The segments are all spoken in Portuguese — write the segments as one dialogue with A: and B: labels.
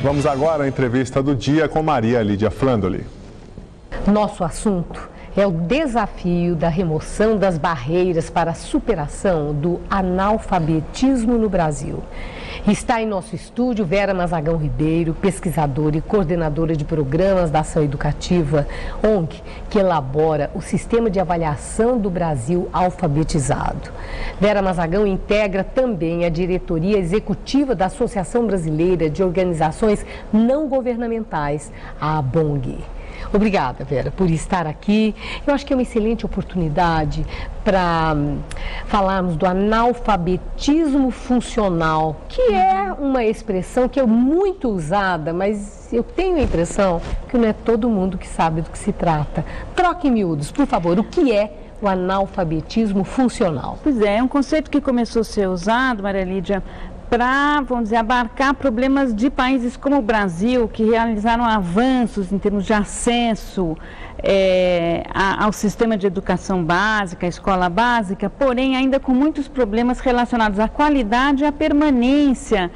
A: Vamos agora à entrevista do dia com Maria Lídia Flandoli.
B: Nosso assunto é o desafio da remoção das barreiras para a superação do analfabetismo no Brasil. Está em nosso estúdio Vera Mazagão Ribeiro, pesquisadora e coordenadora de programas da Ação Educativa, ONG, que elabora o Sistema de Avaliação do Brasil Alfabetizado. Vera Mazagão integra também a diretoria executiva da Associação Brasileira de Organizações Não Governamentais, a ABONG. Obrigada, Vera, por estar aqui. Eu acho que é uma excelente oportunidade para falarmos do analfabetismo funcional, que é uma expressão que é muito usada, mas eu tenho a impressão que não é todo mundo que sabe do que se trata. Troque em miúdos, por favor, o que é o analfabetismo funcional?
C: Pois é um conceito que começou a ser usado, Maria Lídia, para, vamos dizer, abarcar problemas de países como o Brasil, que realizaram avanços em termos de acesso ao sistema de educação básica, à escola básica, porém ainda com muitos problemas relacionados à qualidade e à permanência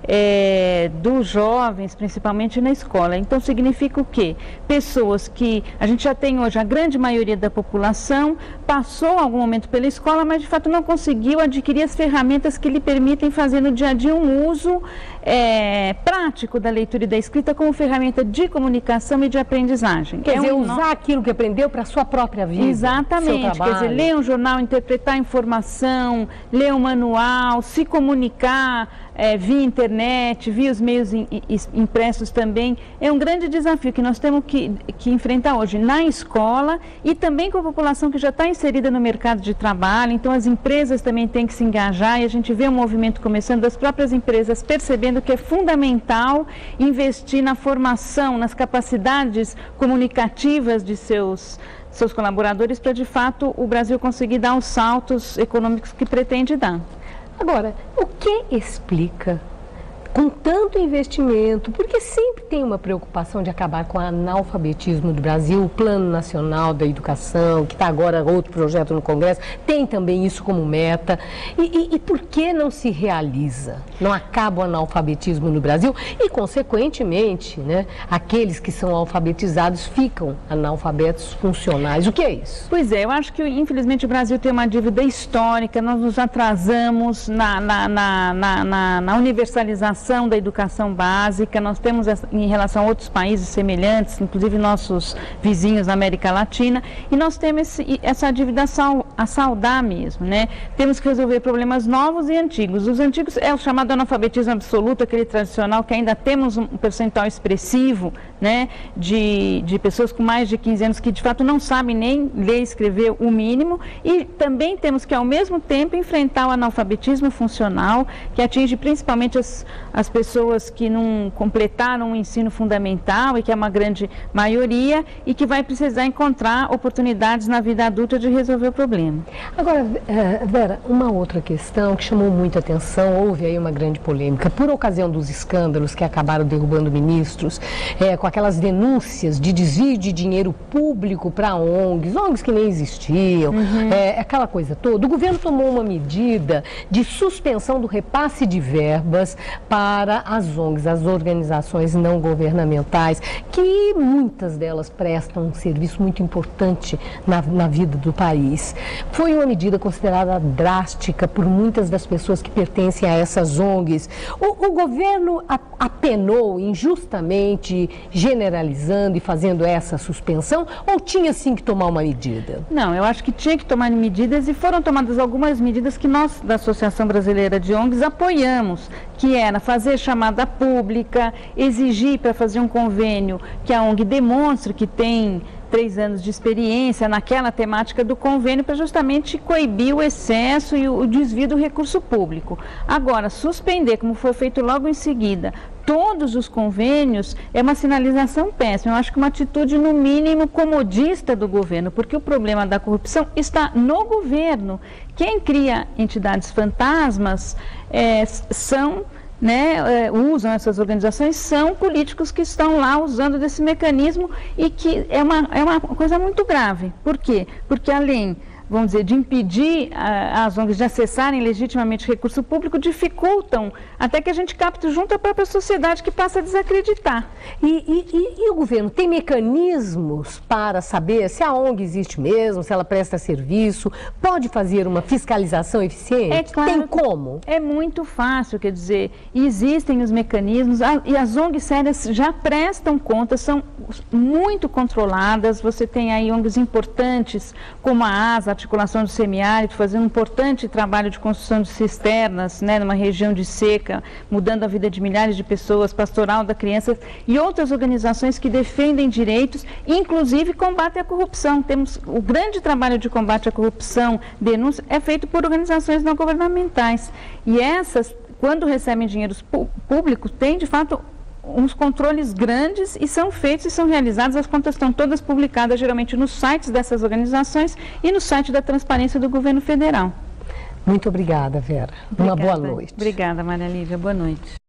C: dos jovens, principalmente na escola. Então significa o quê? Pessoas que a gente já tem hoje, a grande maioria da população passou algum momento pela escola, mas de fato não conseguiu adquirir as ferramentas que lhe permitem fazer no dia a dia um uso prático da leitura e da escrita como ferramenta de comunicação e de aprendizagem.
B: Quer dizer, usar aquilo que aprendeu para a sua própria vida.
C: Exatamente, quer dizer, ler um jornal, interpretar informação, ler um manual, se comunicar via internet, via os meios impressos também. É um grande desafio que nós temos que enfrentar hoje na escola e também com a população que já está inserida no mercado de trabalho. Então as empresas também têm que se engajar e a gente vê um movimento começando das próprias empresas percebendo que é fundamental investir na formação, nas capacidades comunicativas de seus colaboradores para de fato o Brasil conseguir dar os saltos econômicos que pretende dar.
B: Agora, o que explica, com tanto investimento, porque sempre tem uma preocupação de acabar com o analfabetismo do Brasil, o Plano Nacional da Educação, que está agora outro projeto no Congresso, tem também isso como meta. E por que não se realiza? Não acaba o analfabetismo no Brasil e, consequentemente, né, aqueles que são alfabetizados ficam analfabetos funcionais. O que é isso?
C: Pois é, eu acho que, infelizmente, o Brasil tem uma dívida histórica, nós nos atrasamos na universalização da educação básica, nós temos em relação a outros países semelhantes, inclusive nossos vizinhos na América Latina, e nós temos essa dívida a saldar mesmo, né? Temos que resolver problemas novos e antigos. Os antigos é o chamado analfabetismo absoluto, aquele tradicional que ainda temos um percentual expressivo, né, de pessoas com mais de 15 anos que de fato não sabem nem ler e escrever o mínimo, e também temos que ao mesmo tempo enfrentar o analfabetismo funcional, que atinge principalmente as pessoas que não completaram o ensino fundamental e que é uma grande maioria e que vai precisar encontrar oportunidades na vida adulta de resolver o problema.
B: Agora, Vera, uma outra questão que chamou muita atenção, houve aí uma grande polêmica, por ocasião dos escândalos que acabaram derrubando ministros, com aquelas denúncias de desvio de dinheiro público para ONGs que nem existiam, aquela coisa toda. O governo tomou uma medida de suspensão do repasse de verbas para as ONGs, as organizações não governamentais, que muitas delas prestam um serviço muito importante na vida do país. Foi uma medida considerada drástica por muitas das pessoas que pertencem a essas ONGs. O governo apenou injustamente, generalizando e fazendo essa suspensão, ou tinha sim que tomar uma medida?
C: Não, eu acho que tinha que tomar medidas e foram tomadas algumas medidas que nós, da Associação Brasileira de ONGs, apoiamos, que era fazer chamada pública, exigir para fazer um convênio que a ONG demonstre que tem 3 anos de experiência naquela temática do convênio para justamente coibir o excesso e o desvio do recurso público. Agora, suspender, como foi feito logo em seguida, todos os convênios é uma sinalização péssima. Eu acho que uma atitude, no mínimo, comodista do governo, porque o problema da corrupção está no governo. Quem cria entidades fantasmas usam essas organizações, são políticos que estão lá usando desse mecanismo e que é uma coisa muito grave. Por quê? Porque além vamos dizer, de impedir as ONGs de acessarem legitimamente recurso público, dificultam até que a gente capte junto à própria sociedade, que passa a desacreditar.
B: E o governo tem mecanismos para saber se a ONG existe mesmo, se ela presta serviço, pode fazer uma fiscalização eficiente?
C: É claro,
B: tem como?
C: É muito fácil, quer dizer, existem os mecanismos, e as ONGs sérias já prestam conta, são muito controladas. Você tem aí ONGs importantes, como a ASA, Articulação do Semiárido, fazendo um importante trabalho de construção de cisternas, né, numa região de seca, mudando a vida de milhares de pessoas, Pastoral da Criança e outras organizações que defendem direitos, inclusive combatem a corrupção. Temos o grande trabalho de combate à corrupção, denúncia, é feito por organizações não governamentais. E essas, quando recebem dinheiros públicos, têm de fato uns controles grandes e são feitos e são realizados. As contas estão todas publicadas geralmente nos sites dessas organizações e no site da Transparência do Governo Federal.
B: Muito obrigada, Vera.
C: Obrigada.
B: Uma boa noite.
C: Obrigada, Maria Lívia. Boa noite.